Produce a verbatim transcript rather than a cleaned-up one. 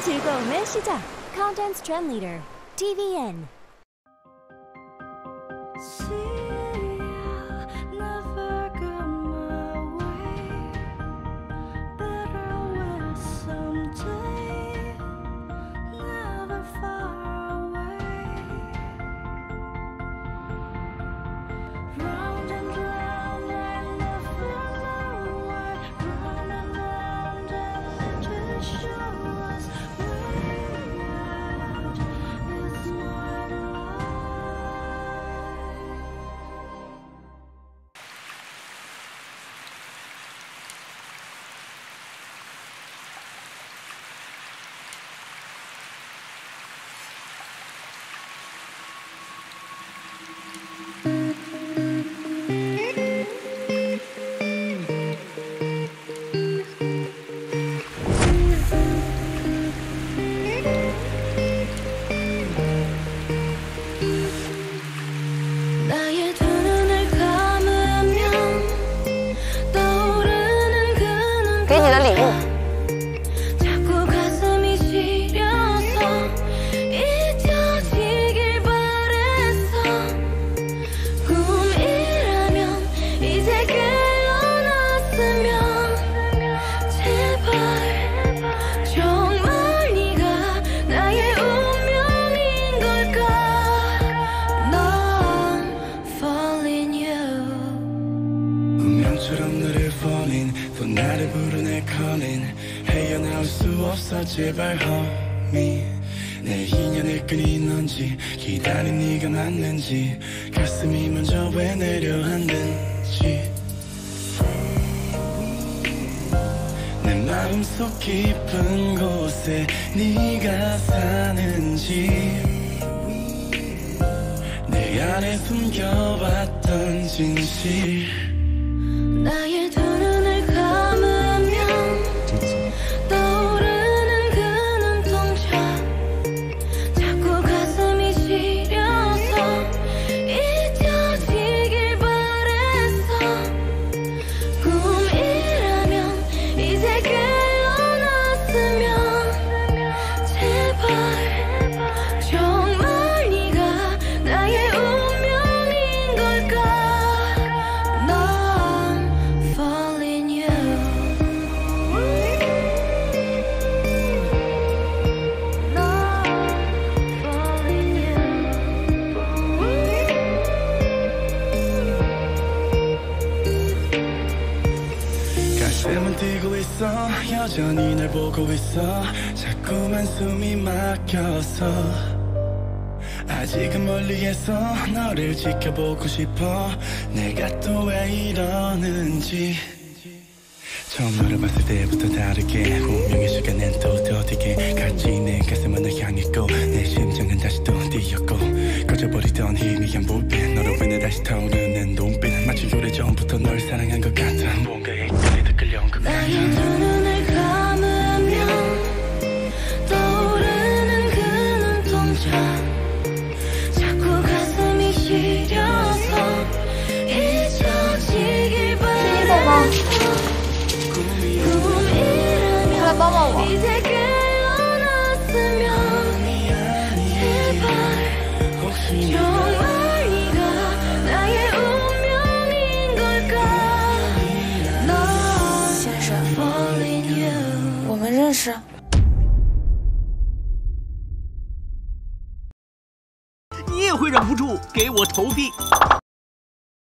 즐거움의 시작. Contents Trend Leader 티비엔. 나를 부르네 calling 헤어나올 수 없어 제발 homie 내 인연을 끊인 건지 기다린 네가 맞는지 가슴이 먼저 왜 내려앉는지 내 마음속 깊은 곳에 네가 사는지 내 안에 숨겨왔던 진실 나의 두 눈을 감으면 떠오르는 그 눈동자 자꾸 가슴이 시려서 잊혀지길 바랬어 꿈이라면 이제 깨어났으면 제발 정말 네가 나의 운명인 걸까 가슴은 뛰고 있어 여전히 날 보고 있어 자꾸만 숨이 막혀서 아직은 멀리에서 너를 지켜보고 싶어 내가 또 왜 이러는지 처음 너를 봤을 때부터 다르게 운명의 시간엔 또 더디게 같이 내 가슴은 널 향했고 내 심장은 다시 또 뛰었고 꺼져버리던 희미한 불빛 너로 인해 다시 타오르는 눈빛 마치 오래전부터 널 사랑한 것 같아 뭔가에 끌리다 끌려온 것 같아 나의 두 눈을 감으면 떠오르는 그 눈동자 자꾸 가슴이 시려서 잊혀지길 바랬어 꿈이라면 이제 깨어났으면 제발 정말 네가 나의 운명인 걸까 넌 falling you 我们认识。 你也会忍不住给我投币。